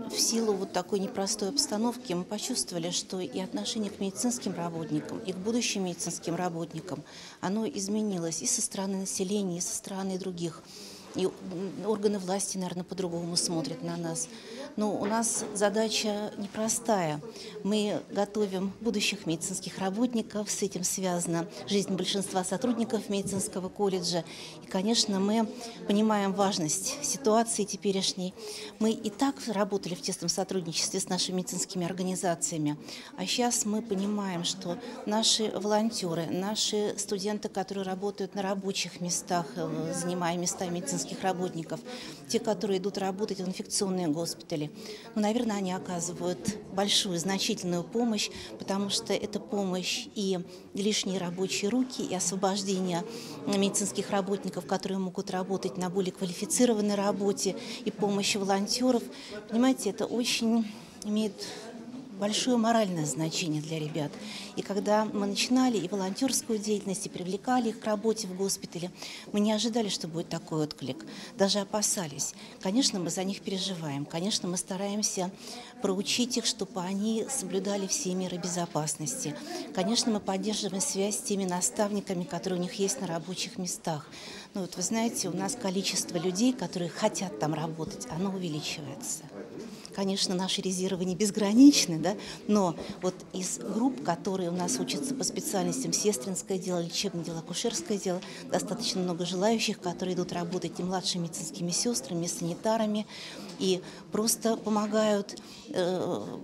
в силу вот такой непростой обстановки мы почувствовали, что и отношение к медицинским работникам, и к будущим медицинским работникам, оно изменилось и со стороны населения, и со стороны других. И органы власти, наверное, по-другому смотрят на нас. Но у нас задача непростая. Мы готовим будущих медицинских работников, с этим связана жизнь большинства сотрудников медицинского колледжа. И, конечно, мы понимаем важность ситуации теперешней. Мы и так работали в тесном сотрудничестве с нашими медицинскими организациями, а сейчас мы понимаем, что наши волонтеры, наши студенты, которые работают на рабочих местах, занимая места медицинских работников, те, которые идут работать в инфекционные госпитали, наверное, они оказывают большую, значительную помощь, потому что это помощь и лишние рабочие руки, и освобождение медицинских работников, которые могут работать на более квалифицированной работе, и помощь волонтеров. Понимаете, это очень имеет большое моральное значение для ребят. И когда мы начинали и волонтерскую деятельность, и привлекали их к работе в госпитале, мы не ожидали, что будет такой отклик, даже опасались. Конечно, мы за них переживаем, конечно, мы стараемся проучить их, чтобы они соблюдали все меры безопасности. Конечно, мы поддерживаем связь с теми наставниками, которые у них есть на рабочих местах. Но вот вы знаете, у нас количество людей, которые хотят там работать, оно увеличивается. Конечно, наши резервы не безграничны, да? Но вот из групп, которые у нас учатся по специальностям сестринское дело, лечебное дело, акушерское дело, достаточно много желающих, которые идут работать и младшими медицинскими сестрами, и санитарами, и просто помогают в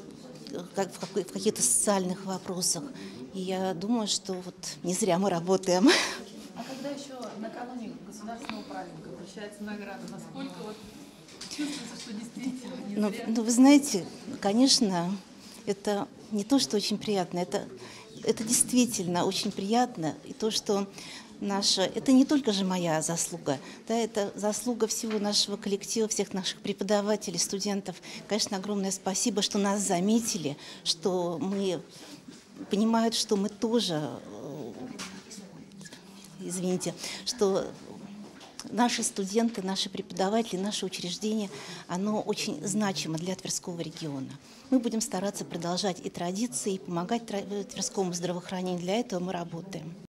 каких-то социальных вопросах. И я думаю, что вот не зря мы работаем. А когда еще накануне государственного праздника вручается награда, насколько вот чувствуется, что действительно не зря? Ну, вы знаете, конечно, это не то, что очень приятно, это действительно очень приятно. И то, что это не только же моя заслуга, да, это заслуга всего нашего коллектива, всех наших преподавателей, студентов. Конечно, огромное спасибо, что нас заметили, что мы понимают, что мы тоже, извините, что наши студенты, наши преподаватели, наше учреждение, оно очень значимо для Тверского региона. Мы будем стараться продолжать и традиции, и помогать Тверскому здравоохранению. Для этого мы работаем.